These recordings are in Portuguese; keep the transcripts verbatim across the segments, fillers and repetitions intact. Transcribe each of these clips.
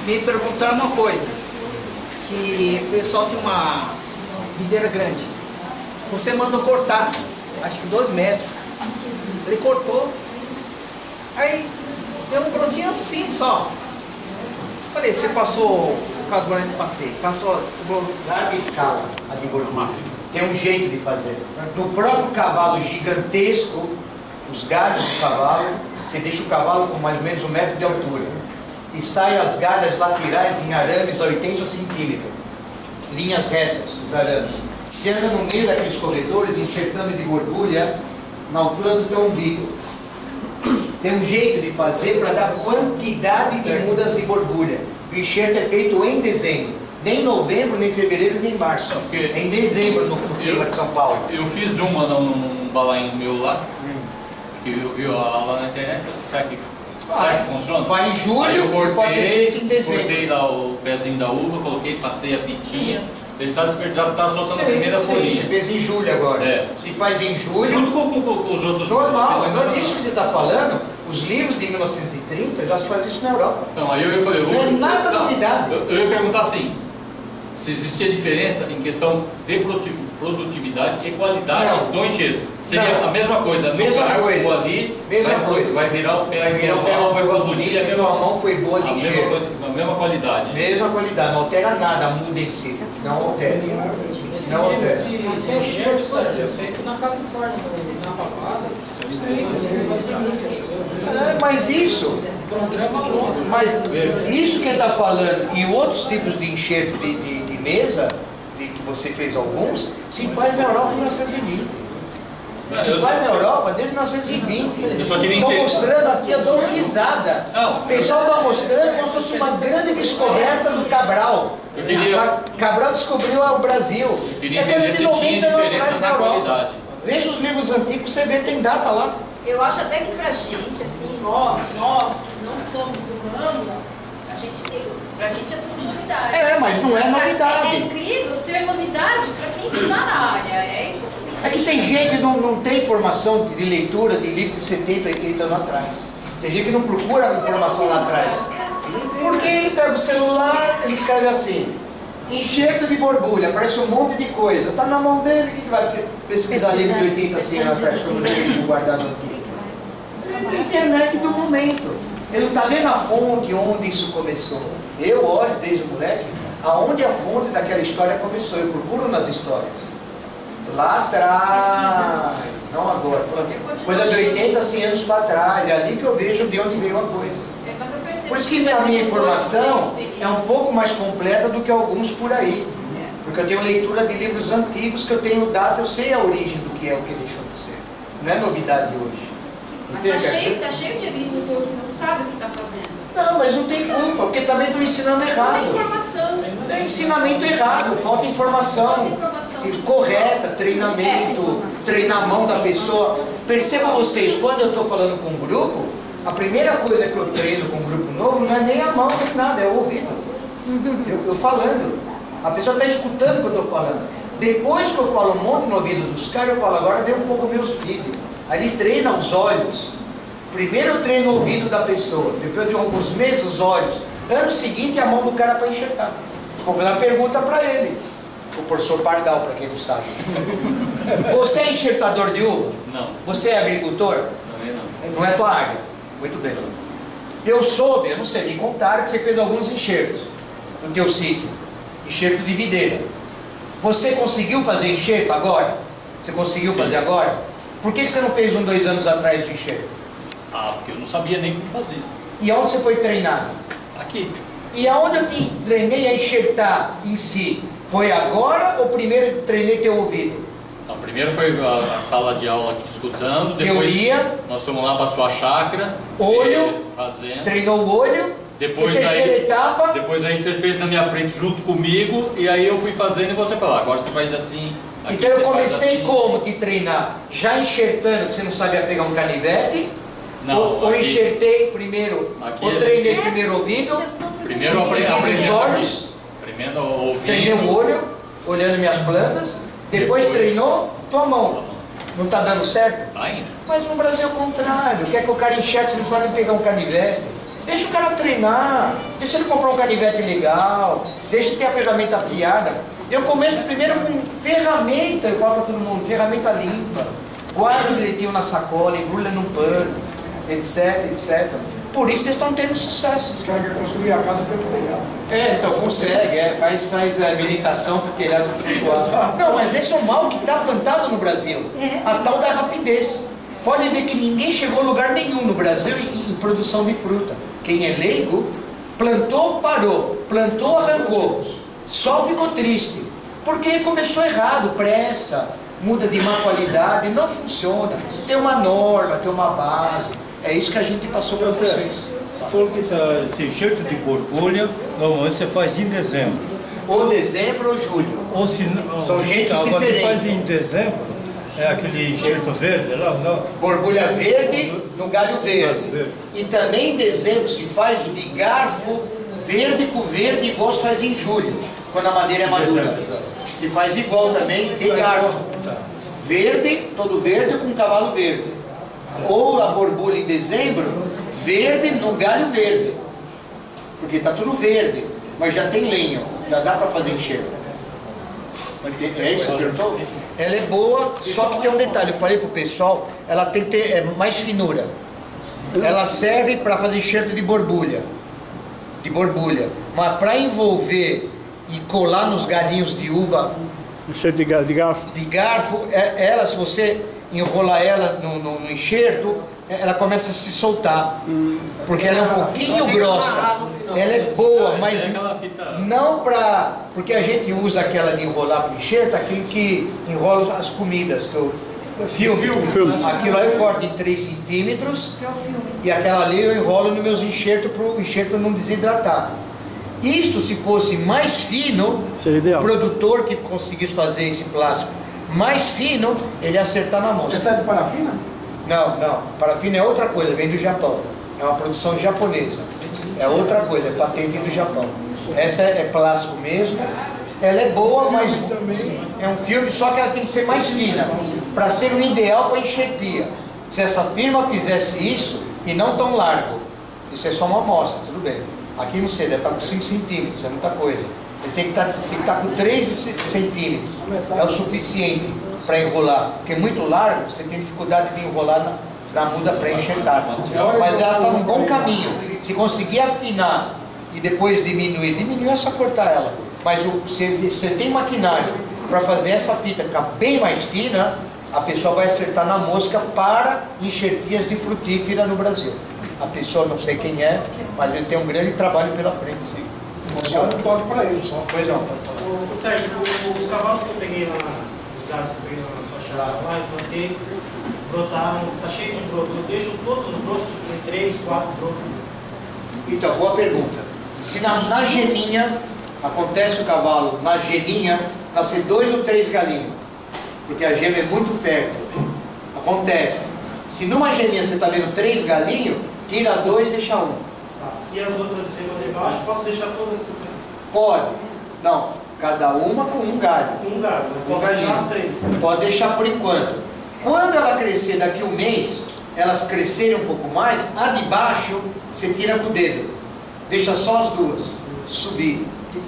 me perguntaram uma coisa, que o pessoal tem uma videira grande. Você mandou cortar, acho que dois metros. Ele cortou, aí deu um brotinho assim só. Falei, você passou o carburante? Passei, passou o larga escala a de borbulha. Tem um jeito de fazer. No próprio cavalo gigantesco, os galhos do cavalo, você deixa o cavalo com mais ou menos um metro de altura. E sai as galhas laterais em arames a oitenta centímetros. Linhas retas, os arames. Você anda no meio daqueles corredores, enxertando de borbulha na altura do teu umbigo. Tem um jeito de fazer para dar quantidade de mudas de borbulha. O enxerto é feito em dezembro. Nem novembro, nem fevereiro, nem março. Okay. É em dezembro no, no clima de São Paulo. Eu fiz uma num, num balainho meu lá, hum. que eu vi lá na internet, você sabe que, sabe que funciona? Vai em julho, aí eu cortei, pode ser feito em dezembro. Cortei lá o pezinho da uva, coloquei, passei a fitinha, ele está desperdiçado, está soltando a primeira folhinha. Você fez em julho agora. É. Se faz em julho... Junto com, com, com os outros... Normal, não, isso que você está falando, os livros de mil novecentos e trinta já se faz isso na Europa. Então, aí eu, eu falei... Eu, não é nada não, novidade. Eu, eu ia perguntar assim, se existia diferença em questão de produtividade e qualidade não. do enxerto. Seria não. a mesma coisa, mesma no coisa. ali, mesma vai, coisa. vai virar o pé, vai virar o pé, vai vai produzir, a mesma mão foi boa de a enxerto. Mesma, a mesma qualidade. Mesma qualidade, não altera nada, a muda em si. Não altera. Esse não altera. De enxerto é feito na Califórnia, na Pavada. É, mas isso... Mas isso que ele está falando e outros tipos de enxerto de, de, de mesa, de que você fez alguns, se faz na Europa em mil novecentos e vinte. Se faz na Europa desde mil novecentos e vinte. Estou mostrando aqui, eu dou risada. Não. O pessoal está mostrando como se fosse uma grande descoberta do Cabral. Eu queria... Cabral descobriu o Brasil. Eu queria entender se tinha diferença na qualidade. Veja os livros antigos, você vê, tem data lá. Eu acho até que pra gente, assim, nós, nós que não somos do ramo, a gente fez. Pra gente é tudo novidade. É, mas não é novidade. É incrível ser novidade pra quem está na área. É isso que me É que tem gente que não, não tem formação de leitura de livro de setenta, oitenta anos atrás. Tem gente que não procura informação lá atrás. Porque ele pega o celular, ele escreve assim, enxerto de borbulha, aparece um monte de coisa. Está na mão dele, o que vai pesquisar livro de oitenta, cem anos atrás, que eu não tenho guardado aqui? É a internet do momento. Ele não está vendo a fonte onde isso começou. Eu olho desde o moleque, aonde a fonte daquela história começou. Eu procuro nas histórias. Lá atrás, não agora, coisa de oitenta, cem anos para trás. É ali que eu vejo de onde veio a coisa. Por isso que a minha informação é um pouco mais completa do que alguns por aí. Porque eu tenho leitura de livros antigos que eu tenho data, eu sei a origem do que é o que deixou de ser. Não é novidade hoje. Mas está cheio, tá cheio de agricultor que não sabe o que está fazendo. Não, mas não tem culpa, porque também estão ensinando errado. Não tem informação. É ensinamento errado, falta informação. Falta informação. Correta, treinamento, treinar a mão da pessoa. Percebam vocês, quando eu estou falando com um grupo, a primeira coisa que eu treino com um grupo novo não é nem a mão, nem nada, é o ouvido. Eu, eu falando. A pessoa está escutando o que eu estou falando. Depois que eu falo um monte no ouvido dos caras, eu falo, agora vem um pouco meus filhos. Aí ele treina os olhos. Primeiro eu treino o ouvido da pessoa, depois de alguns meses os olhos. Ano seguinte a mão do cara para enxertar. Vou fazer uma pergunta para ele. O professor Pardal, para quem não sabe. Você é enxertador de uva? Não. Você é agricultor? Também não. Não é tua área? Muito bem. Eu soube, eu não sei, me contaram que você fez alguns enxertos no teu sítio. Enxerto de videira. Você conseguiu fazer enxerto agora? Você conseguiu fazer agora? Por que você não fez um, dois anos atrás de enxerto? Ah, porque eu não sabia nem como fazer. E onde você foi treinado? Aqui. E aonde eu te treinei a enxertar em si? Foi agora ou primeiro treinei teu ouvido? Não, primeiro foi a, a sala de aula aqui escutando, depois teoria, nós fomos lá para sua chácara, olho, fazendo. Treinou o olho, depois e terceira aí, etapa. Depois aí você fez na minha frente junto comigo, e aí eu fui fazendo e você falou, agora você faz assim. Aqui então eu você comecei assim. Como te treinar? Já enxertando, que você não sabia pegar um canivete? Não, ou, ou aqui, enxertei primeiro, aqui ou treinei é... primeiro o ouvido, primeiro aprendi os olhos, primeiro ouvido, treinei o olho, olhando minhas plantas, depois, depois treinou tua mão. Não está dando certo? Tá indo. Mas no Brasil é o contrário, quer que o cara enxergue, você não sabe pegar um canivete. Deixa o cara treinar, deixa ele comprar um canivete legal, deixa ele ter a ferramenta afiada. Eu começo primeiro com ferramenta, eu falo para todo mundo, ferramenta limpa, guarda direitinho na sacola, embrulha num pano, etc, etcétera. Por isso vocês estão tendo sucesso. Os caras querem construir a casa pelo telhado. É, então consegue, é, faz, faz é, meditação porque ele é do flutuar. Não, mas esse é o mal que está plantado no Brasil. A tal da rapidez. Pode ver que ninguém chegou a lugar nenhum no Brasil em, em produção de fruta. Quem é leigo, plantou, parou, plantou, arrancou. Só ficou triste. Porque começou errado, pressa, muda de má qualidade, não funciona. Tem uma norma, tem uma base. É isso que a gente passou para vocês. Você falou que esse enxerto de borbulha, normalmente você faz em dezembro. Ou dezembro ou julho. Ou se não, São jeitos agora diferentes. você faz em dezembro, é aquele enxerto verde lá, não? Borbulha verde no galho verde. verde. E também em dezembro se faz de garfo verde com verde, igual se faz em julho, quando a madeira é madura. Se faz igual também de garfo. Verde, todo verde com cavalo verde. Ou a borbulha em dezembro, verde no galho verde. Porque está tudo verde, mas já tem lenho, já dá para fazer enxerto. É isso que perguntou? Ela é boa, só que tem um detalhe, eu falei pro pessoal, ela tem que ter é, mais finura. Ela serve para fazer enxerto de borbulha. De borbulha. Mas para envolver e colar nos galinhos de uva Enxerto de garfo. De garfo. de garfo, é, ela, se você enrolar ela no, no, no enxerto, ela começa a se soltar. Hum. Porque ela é um pouquinho grossa. Ela é boa, mas não para... Porque a gente usa aquela de enrolar para o enxerto, aquilo que enrola as comidas, que eu... Filme. Filme. Aquilo aí eu corto em três centímetros e aquela ali eu enrolo nos meus enxertos para o enxerto não desidratar. Isto, se fosse mais fino, o produtor que conseguisse fazer esse plástico mais fino, ele ia acertar na mão. Você sai de parafina? Não, não. Parafina é outra coisa, vem do Japão. É uma produção japonesa. É outra coisa, é patente do Japão. Essa é plástico mesmo. Ela é boa, mas é um filme, só que ela tem que ser mais fina, para ser o ideal para enxertia. Se essa firma fizesse isso, e não tão largo, isso é só uma amostra, tudo bem. Aqui não sei, deve estar com cinco centímetros, é muita coisa. Ele tem que estar, tem que estar com três centímetros, é o suficiente para enrolar. Porque muito largo, você tem dificuldade de enrolar na, na muda pré-enxertada. Mas ela está num bom caminho. Se conseguir afinar e depois diminuir, diminuir é só cortar ela. Mas o, se você tem maquinário para fazer essa fita ficar bem mais fina, a pessoa vai acertar na mosca para enxertias de frutífera no Brasil. A pessoa, não sei quem é, mas ele tem um grande trabalho pela frente, sim. Funciona um toque para ele só. Pois não. Ô, Sérgio, os cavalos que eu peguei lá, os gatos que eu peguei lá na sua chácara lá, eu plantei, brotaram, tá cheio de brotos. Eu deixo todos os brotos, tipo, em três, quatro brotos. Então, boa pergunta. Se na, na geminha, acontece o cavalo, na geminha, nascer dois ou três galinhos, porque a gema é muito fértil. Acontece. Se numa geminha você está vendo três galinhos, tira dois e deixa um. Tá. E as outras gemas de baixo, posso deixar todas? Pode. Não, cada uma com um galho. Um galho, Um posso deixar galinho. as três. Pode deixar por enquanto. Quando ela crescer daqui a um mês, elas crescerem um pouco mais, a de baixo você tira com o dedo. Deixa só as duas. Subir.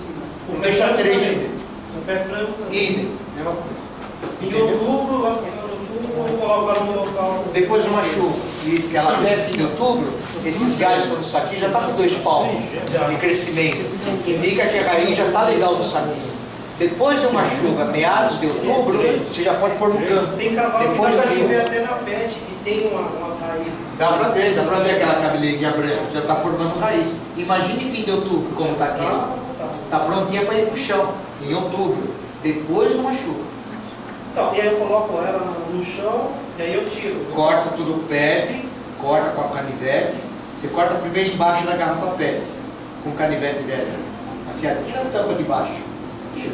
Não deixa três. No pé franco também. Idem. Mesma coisa. Em outubro, lá no final de outubro, eu coloco ela no local. Depois de uma chuva, e que ela até fim de outubro, esses galhos quando isso aqui já está com dois palmos de crescimento. Indica que a raiz já está legal no saquinho. Depois de uma chuva, meados de outubro, você já pode pôr no campo. Tem cavalos Depois que da dá pra ver chuva. até na pet, que tem uma, umas raízes. Dá pra ver, dá pra ver aquela cabeleirinha branca, já está formando raiz. Imagine fim de outubro, como está aqui. Está prontinha para ir para o chão, em outubro, depois de uma chuva. Então, e aí eu coloco ela no chão, e aí eu tiro. Corta tudo o pet, corta com a canivete. Você corta primeiro embaixo da garrafa pet, com o canivete velho. Afia, tira a tampa de baixo. Tira.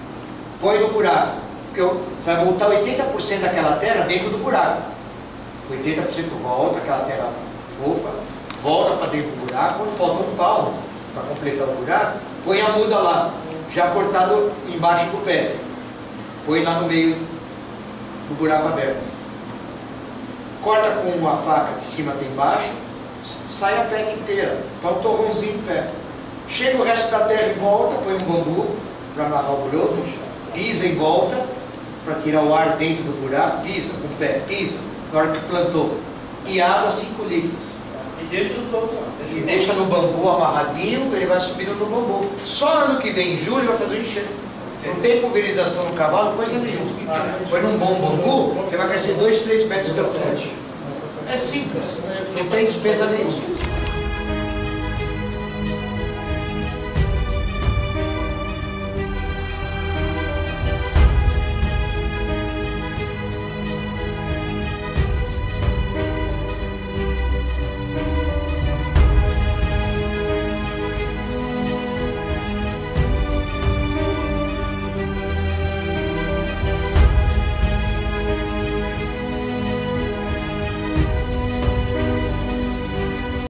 Põe no buraco. Porque você vai voltar oitenta por cento daquela terra dentro do buraco. oitenta por cento volta, aquela terra fofa, volta para dentro do buraco. Quando falta um palmo para completar o buraco, põe a muda lá, já cortado embaixo do pé. Põe lá no meio do buraco aberto. Corta com uma faca que em cima tem embaixo, sai a peca inteira. Está o torrãozinho em pé. Chega o resto da terra em volta, põe um bambu para amarrar o broto, pisa em volta, para tirar o ar dentro do buraco, pisa com o pé, pisa, na hora que plantou. E água cinco litros. E deixa os brotos lá. E deixa no bambu amarradinho, ele vai subindo no bambu. Só ano que vem, em julho, vai fazer o enxerto. Não tem pulverização no cavalo, coisa nenhuma. Põe num bom bambu, você vai crescer dois, três metros de altura. É simples, não tem despesa nenhuma.